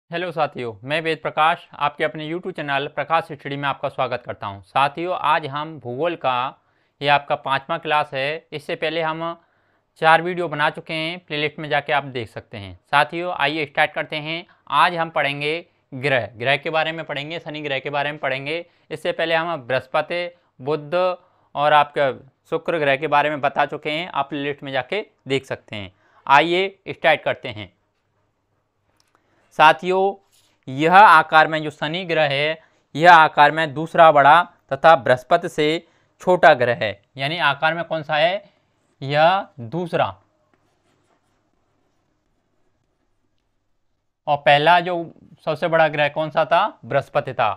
Hello साथियों, मैं वेद प्रकाश आपके अपने यूट्यूब चैनल प्रकाश स्टडी में आपका स्वागत करता हूं। साथियों, आज हम भूगोल का ये आपका 5वां क्लास है। इससे पहले हम 4 वीडियो बना चुके हैं, प्लेलिस्ट में जाके आप देख सकते हैं। साथियों, आइए स्टार्ट करते हैं। आज हम पढ़ेंगे ग्रह के बारे में पढ़ेंगे, शनि ग्रह के बारे में पढ़ेंगे। इससे पहले हम बृहस्पति, बुध और आपका शुक्र ग्रह के बारे में बता चुके हैं, आप प्लेलिस्ट में जाके देख सकते हैं। आइए स्टार्ट करते हैं। साथियों, यह आकार में जो शनि ग्रह है, यह आकार में दूसरा बड़ा तथा बृहस्पति से छोटा ग्रह है। यानी आकार में कौन सा है? यह दूसरा। और पहला जो सबसे बड़ा ग्रह कौन सा था? बृहस्पति था।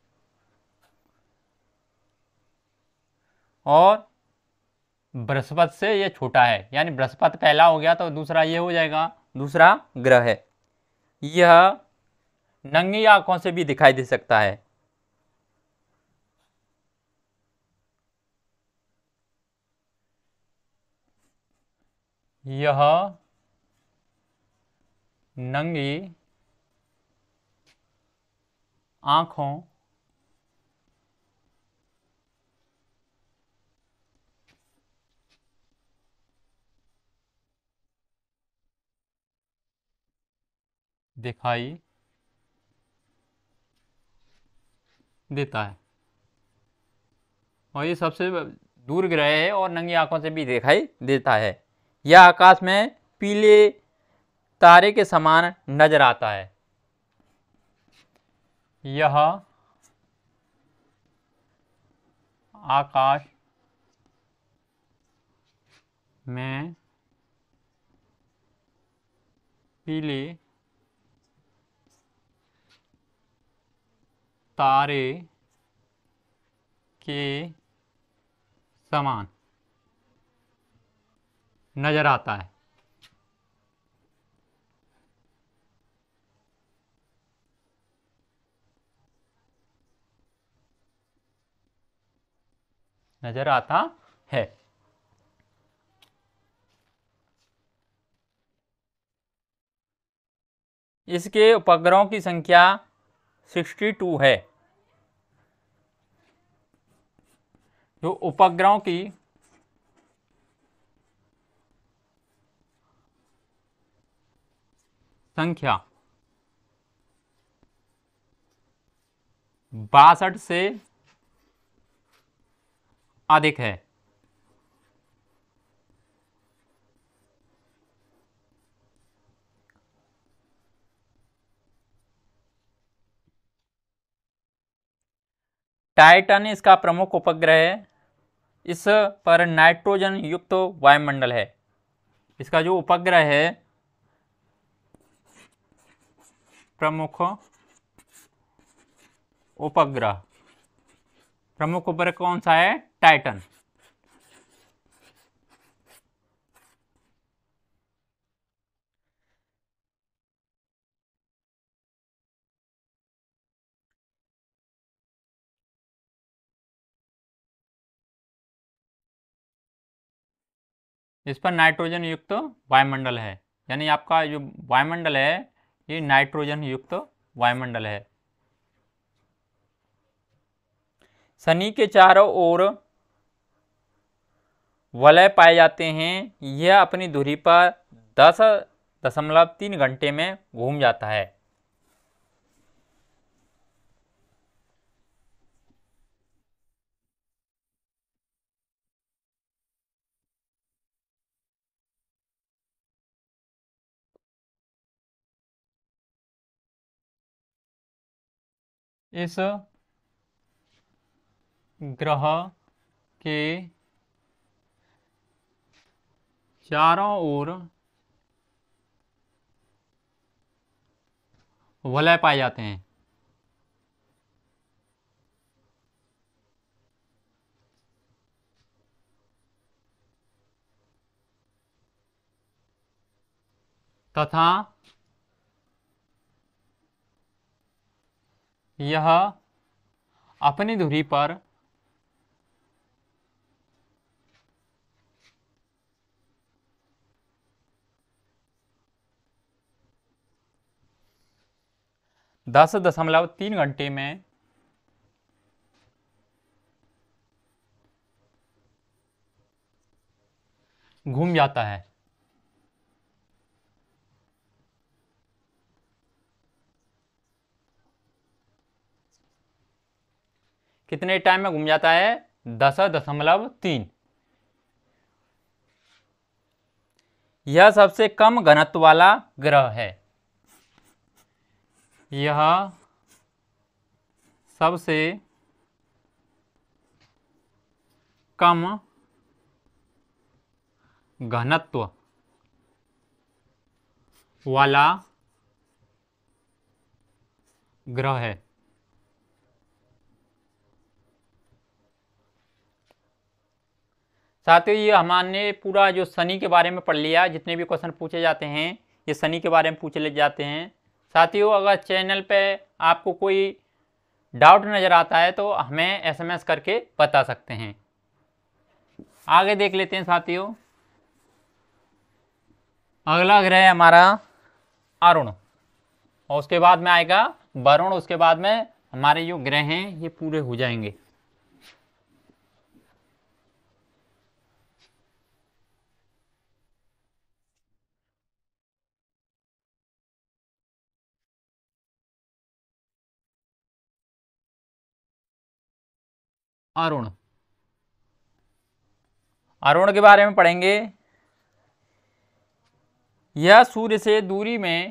और बृहस्पति से यह छोटा है, यानी बृहस्पति पहला हो गया तो दूसरा ये हो जाएगा, दूसरा ग्रह है। यह नंगी आंखों से भी दिखाई दे सकता है। यह नंगी आंखों दिखाई देता है। और ये सबसे दूर ग्रह है और नंगी आंखों से भी दिखाई देता है। यह आकाश में पीले तारे के समान नजर आता है। यह आकाश में पीले तारे के समान नजर आता है। नजर आता है। इसके उपग्रहों की संख्या 62 है। जो उपग्रहों की संख्या 62 से अधिक है। टाइटन इसका प्रमुख उपग्रह है। इस पर नाइट्रोजन युक्त वायुमंडल है। इसका जो उपग्रह है, प्रमुख उपग्रह कौन सा है? टाइटन। इस पर नाइट्रोजन युक्त वायुमंडल है। यानी आपका जो वायुमंडल है, ये नाइट्रोजन युक्त वायुमंडल है। शनि के चारों ओर वलय पाए जाते हैं। यह अपनी धुरी पर 10.3 घंटे में घूम जाता है। इस ग्रह के चारों ओर वलय पाए जाते हैं। तथा यह अपनी धुरी पर 10.3 घंटे में घूम जाता है। कितने टाइम में घूम जाता है? 10.3। यह सबसे कम घनत्व वाला ग्रह है। यह सबसे कम घनत्व वाला ग्रह है। साथियों, ये हमने पूरा जो शनि के बारे में पढ़ लिया। जितने भी क्वेश्चन पूछे जाते हैं ये शनि के बारे में पूछे ले जाते हैं। साथियों, अगर चैनल पे आपको कोई डाउट नज़र आता है तो हमें SMS करके बता सकते हैं। आगे देख लेते हैं साथियों। अगला ग्रह है हमारा अरुण, और उसके बाद में आएगा वरुण। उसके बाद में हमारे जो ग्रह हैं ये पूरे हो जाएंगे। अरुण, अरुण के बारे में पढ़ेंगे। यह सूर्य से दूरी में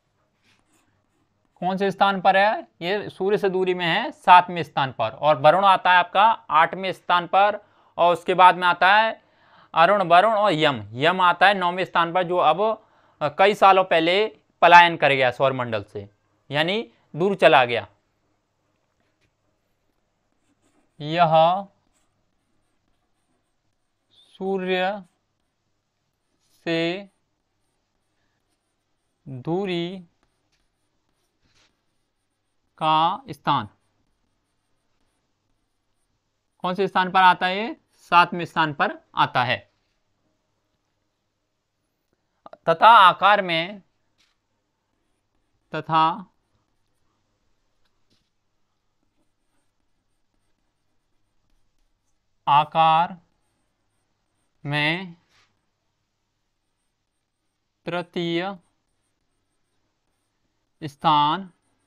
कौन से स्थान पर है? ये सूर्य से दूरी में है 7वें स्थान पर। और वरुण आता है आपका 8वें स्थान पर। और उसके बाद में आता है अरुण, वरुण और यम। यम आता है 9वें स्थान पर, जो अब कई सालों पहले पलायन कर गया सौरमंडल से, यानी दूर चला गया। यह सूर्य से दूरी का स्थान कौन से स्थान पर आता है? ये 7वें स्थान पर आता है। तथा आकार में तृतीय स्थान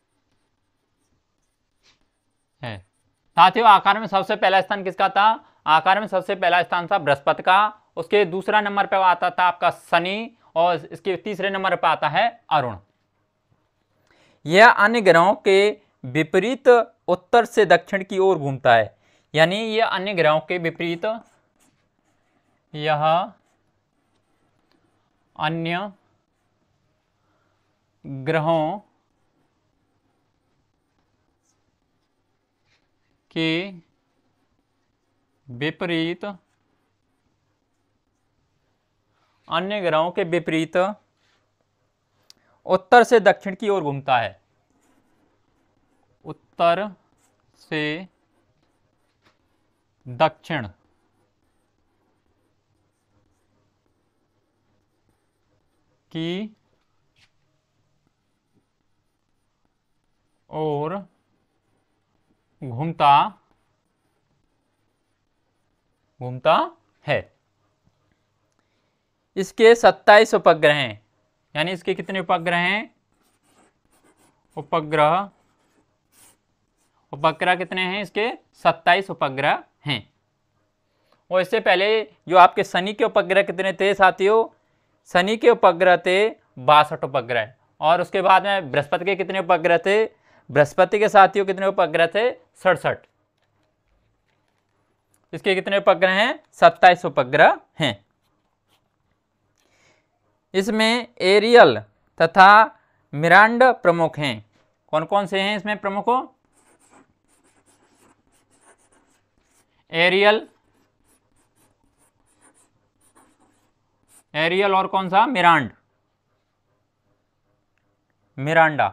है। साथियों, आकार में सबसे पहला स्थान किसका था? आकार में सबसे पहला स्थान था बृहस्पति का। उसके दूसरा नंबर पर आता था आपका शनि, और इसके तीसरे नंबर पर आता है अरुण। यह अन्य ग्रहों के विपरीत उत्तर से दक्षिण की ओर घूमता है। यानी यह अन्य ग्रहों के विपरीत, यह अन्य ग्रहों के विपरीत, अन्य ग्रहों के विपरीत उत्तर से दक्षिण की ओर घूमता है। उत्तर से दक्षिण की ओर घूमता है। इसके 27 उपग्रह हैं। यानी इसके कितने उपग्रह हैं? उपग्रह कितने हैं इसके? 27 उपग्रह हैं। और इससे पहले जो आपके शनि के उपग्रह कितने थे साथियों? शनि के उपग्रह थे 62 उपग्रह। और उसके बाद में बृहस्पति के कितने उपग्रह थे? बृहस्पति के साथियों कितने उपग्रह थे? 67। इसके कितने उपग्रह हैं? 27 उपग्रह हैं। इसमें एरियल तथा मिरांड प्रमुख हैं। कौन कौन से हैं इसमें प्रमुखों? एरियल और कौन सा? मिरांडा।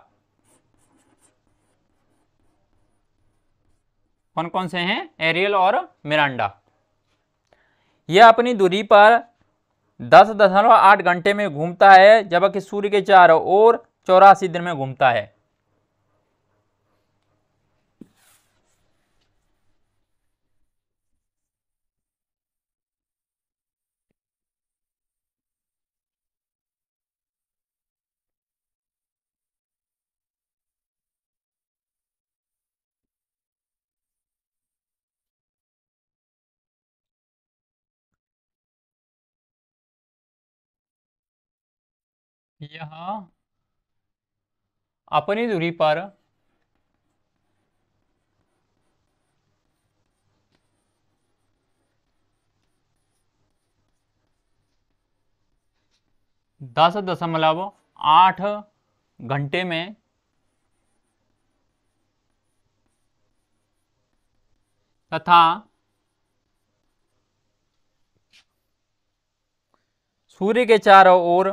कौन कौन से हैं? एरियल और मिरांडा। यह अपनी दूरी पर 10.8 घंटे में घूमता है, जबकि सूर्य के चारों ओर 84 दिन में घूमता है। यह अपनी धुरी पर 10.8 घंटे में तथा सूर्य के चारों ओर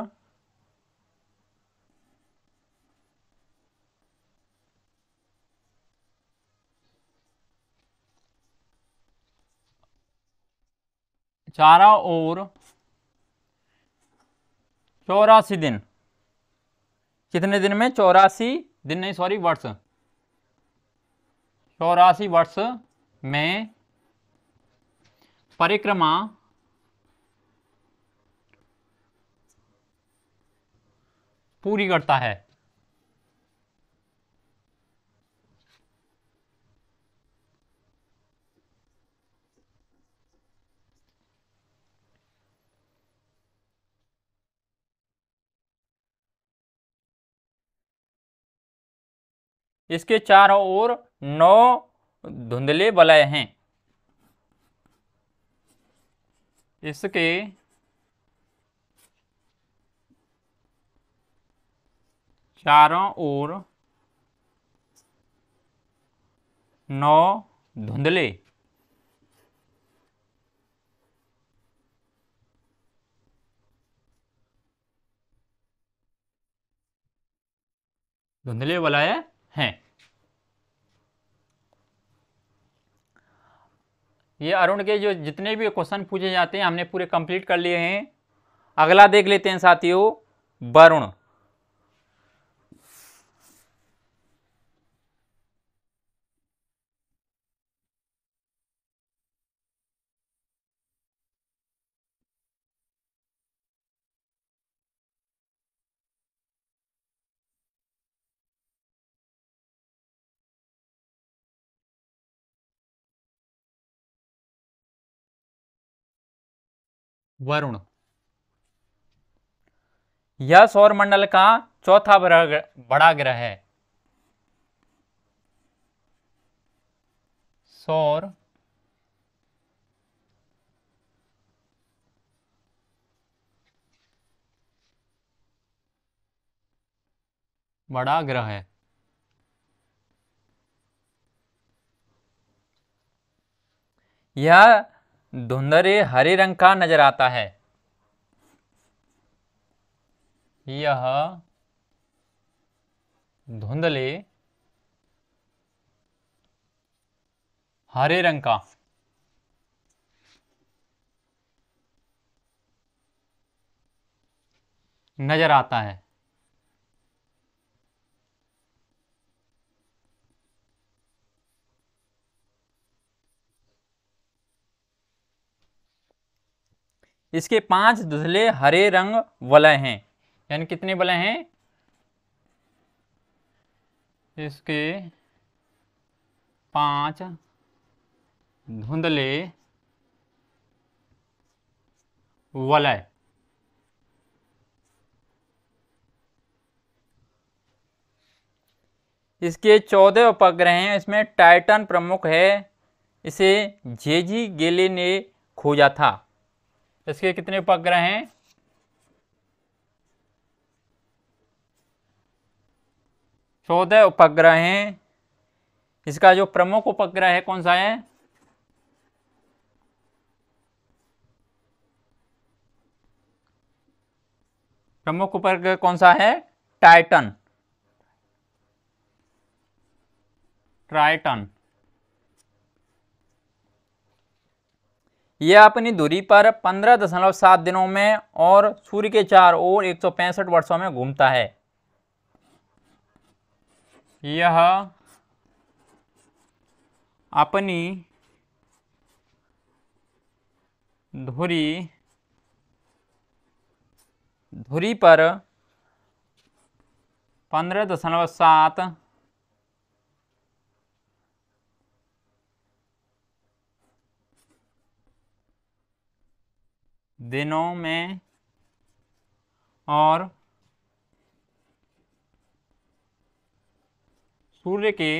84 दिन, कितने दिन में? 84 दिन नहीं, सॉरी, वर्ष। 84 वर्ष में परिक्रमा पूरी करता है। इसके चारों ओर 9 धुंधले वलय हैं। इसके चारों ओर 9 धुंधले वलय हैं। ये अरुण के जो जितने भी क्वेश्चन पूछे जाते हैं हमने पूरे कंप्लीट कर लिए हैं। अगला देख लेते हैं साथियों, वरुण। वरुण यह सौरमंडल का चौथा बड़ा ग्रह है। सौर बड़ा ग्रह है। यह धुंधले हरे रंग का नजर आता है। यह धुंधले हरे रंग का नजर आता है। इसके 5 धुंधले हरे रंग वलय हैं। यानी कितने वलय हैं? इसके 5 धुंधले वलय। इसके 14 उपग्रह हैं। इसमें टाइटन प्रमुख है। इसे जेजी गेले ने खोजा था। इसके कितने उपग्रह हैं? 14 उपग्रह हैं। इसका जो प्रमुख उपग्रह है कौन सा है? प्रमुख उपग्रह कौन सा है? टाइटन। ट्राइटन। यह अपनी दूरी पर 15.7 दिनों में और सूर्य के चार ओर 165 वर्षों में घूमता है। यह अपनी धुरी पर 15.7 दिनों में और सूर्य के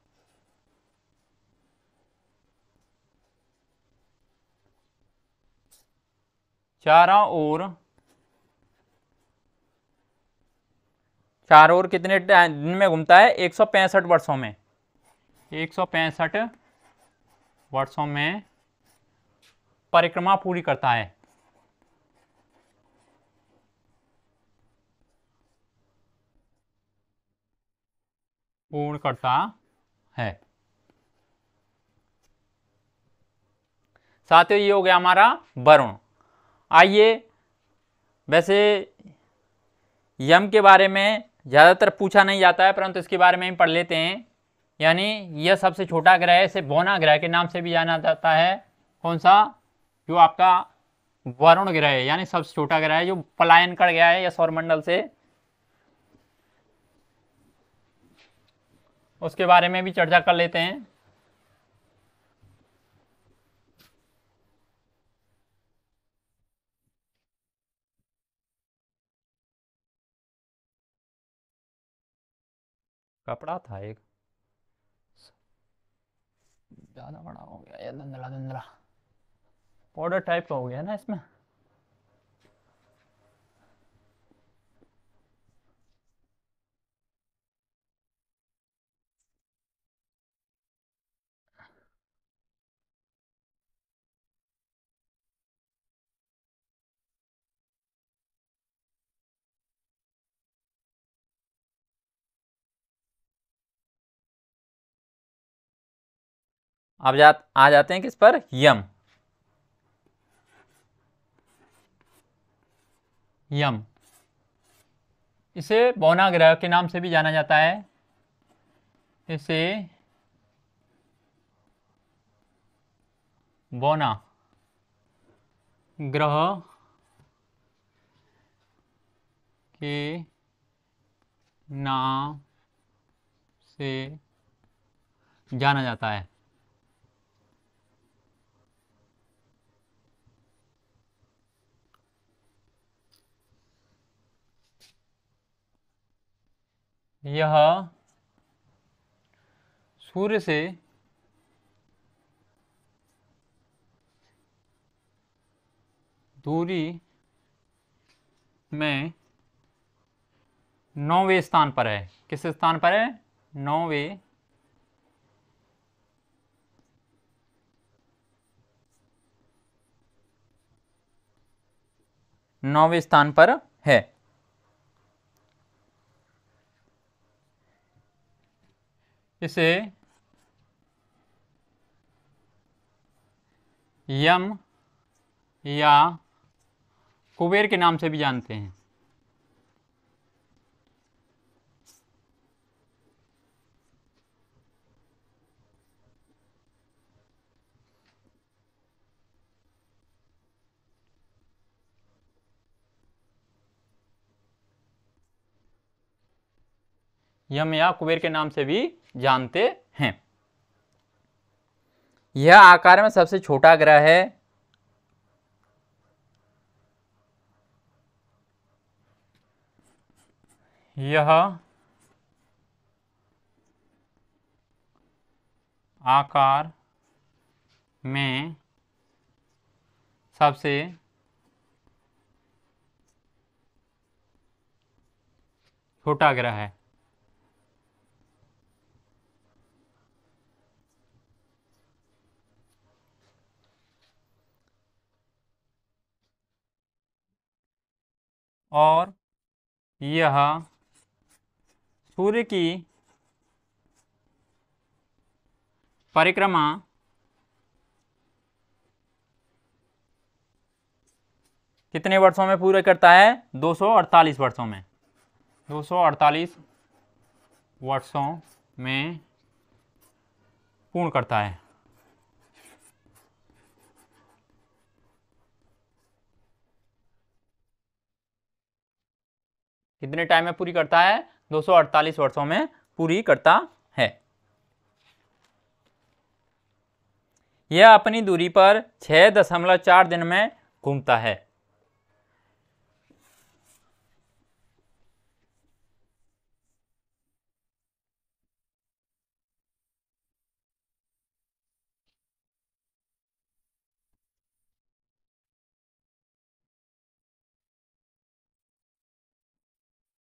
चारों ओर कितने दिन में घूमता है? 165 वर्षों में। 165 वर्षों में परिक्रमा पूरी करता है। पूर्ण करता है। साथियों, ये हो गया हमारा वरुण। आइए, वैसे यम के बारे में ज़्यादातर पूछा नहीं जाता है, परंतु इसके बारे में हम पढ़ लेते हैं। यानी यह सबसे छोटा ग्रह है, इसे बौना ग्रह के नाम से भी जाना जाता है। कौन सा? जो आपका वरुण ग्रह है, यानी सबसे छोटा ग्रह है जो पलायन कर गया है या सौरमंडल से। उसके बारे में भी चर्चा कर लेते हैं। कपड़ा था एक, ज्यादा बड़ा हो गया या धुंधला धुंधला पाउडर टाइप का हो गया ना इसमें। अब आ जाते हैं किस पर? यम। यम, इसे बौना ग्रह के नाम से भी जाना जाता है। इसे बौना ग्रह के नाम से जाना जाता है। यह सूर्य से दूरी में 9वें स्थान पर है। किस स्थान पर है? 9वें स्थान पर है। इसे यम या कुबेर के नाम से भी जानते हैं। यम या कुबेर के नाम से भी जानते हैं। यह आकार में सबसे छोटा ग्रह है। यह आकार में सबसे छोटा ग्रह है। और यह सूर्य की परिक्रमा कितने वर्षों में पूरा करता है? 248 वर्षों में। 248 वर्षों में पूर्ण करता है। कितने टाइम में पूरी करता है? 248 वर्षों में पूरी करता है। यह अपनी दूरी पर 6.4 दिन में घूमता है।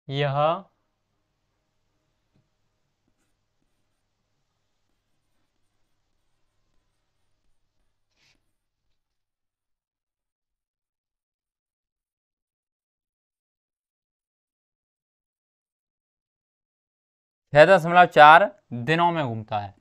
यह छः दशमलव चार दिनों में घूमता है।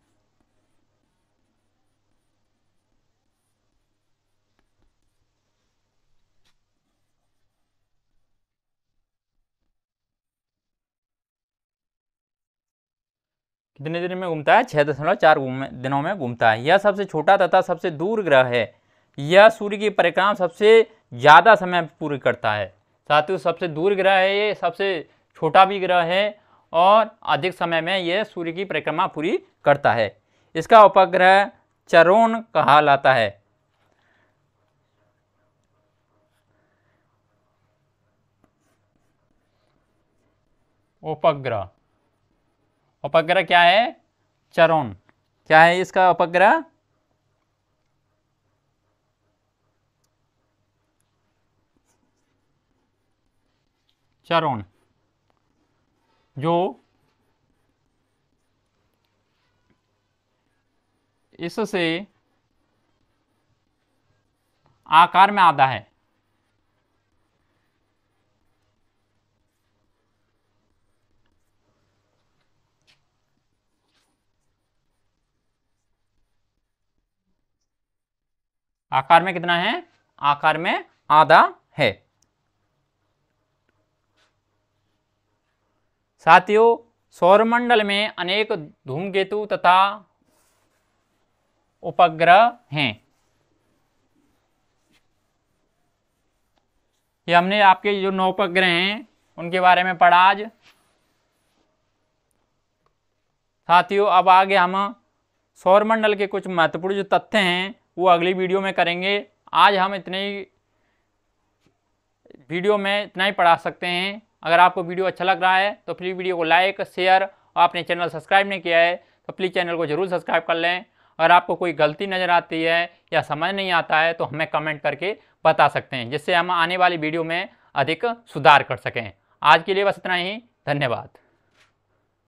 कितने दिन में घूमता है? 6.4 दिनों में घूमता है। यह सबसे छोटा तथा सबसे दूर ग्रह है। यह सूर्य की परिक्रमा सबसे ज़्यादा समय पूरी करता है। साथियों, सबसे दूर ग्रह है ये, सबसे छोटा भी ग्रह है और अधिक समय में यह सूर्य की परिक्रमा पूरी करता है। इसका उपग्रह चरोन कहलाता है। उपग्रह, उपग्रह क्या है? चरोन। क्या है इसका उपग्रह? चरोन, जो इससे आकार में आधा है। आकार में कितना है? आकार में आधा है। साथियों, सौरमंडल में अनेक धूमकेतु तथा उपग्रह हैं। ये हमने आपके जो 9 उपग्रह हैं उनके बारे में पढ़ा आज। साथियों, अब आगे हम सौरमंडल के कुछ महत्वपूर्ण जो तथ्य हैं वो अगली वीडियो में करेंगे। आज हम इतने ही वीडियो में इतना ही पढ़ा सकते हैं। अगर आपको वीडियो अच्छा लग रहा है तो प्लीज़ वीडियो को लाइक, शेयर और आपने चैनल सब्सक्राइब नहीं किया है तो प्लीज़ चैनल को जरूर सब्सक्राइब कर लें। अगर आपको कोई गलती नज़र आती है या समझ नहीं आता है तो हमें कमेंट करके बता सकते हैं, जिससे हम आने वाली वीडियो में अधिक सुधार कर सकें। आज के लिए बस इतना ही। धन्यवाद।